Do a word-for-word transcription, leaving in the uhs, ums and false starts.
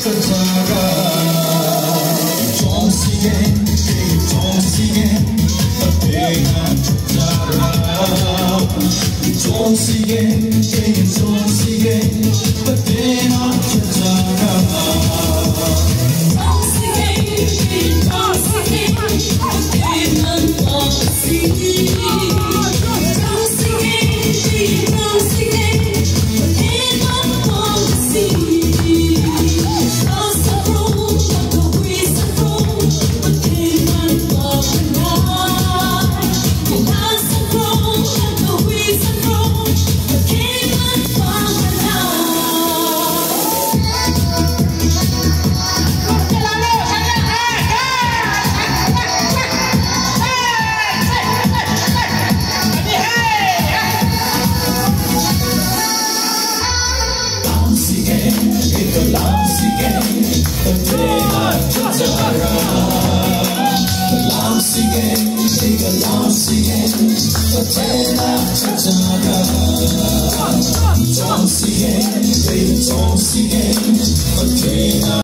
찾아가 정시계 정시계 내가 찾아가 정시계 정시계 내가 찾아가 Don't see it, baby, don't see it.